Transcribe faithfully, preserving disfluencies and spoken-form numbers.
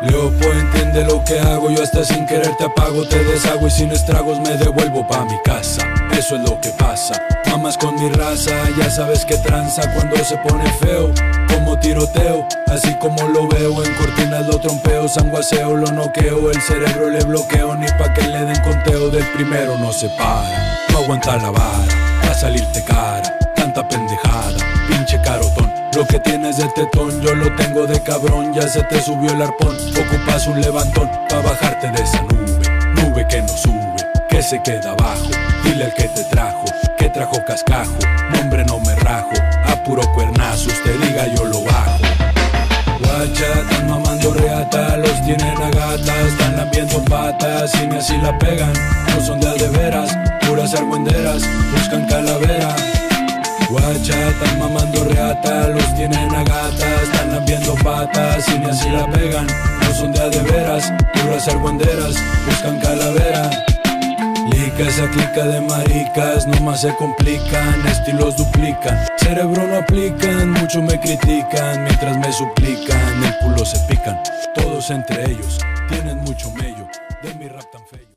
Leopo entiende lo que hago, yo hasta sin querer te apago, te deshago y sin estragos me devuelvo pa' mi casa. Eso es lo que pasa, mamas con mi raza, ya sabes que tranza cuando se pone feo, como tiroteo, así como lo veo, en cortinas lo trompeo, sanguaseo, lo noqueo, el cerebro le bloqueo, ni pa' que le den conteo, del primero no se para, no aguanta la vara, va a salirte cara, tanta pendejada, pinche carotón. Lo que tienes de tetón, yo lo tengo de cabrón. Ya se te subió el arpón, ocupas un levantón pa' bajarte de esa nube, nube que no sube, que se queda abajo. Dile al que te trajo, que trajo cascajo. Nombre no me rajo, a puro cuernazo, usted diga yo lo bajo. Guacha, están mamando reata, los tienen a gata, están lambiendo patas y ni así la pegan. No son de a de veras, puras argüenderas, buscan calavera. Guacha, están mamando reata, los tienen a gata, están lambiendo patas y ni así la pegan. No son de a de veras, puras argüenderas, buscan calavera. Lica, esa clica de maricas, nomás se complican, estilos duplican, cerebro no aplican, muchos me critican, mientras me suplican, el culo se pican, todos entre ellos, tienen mucho mello, de mi rap tan feo.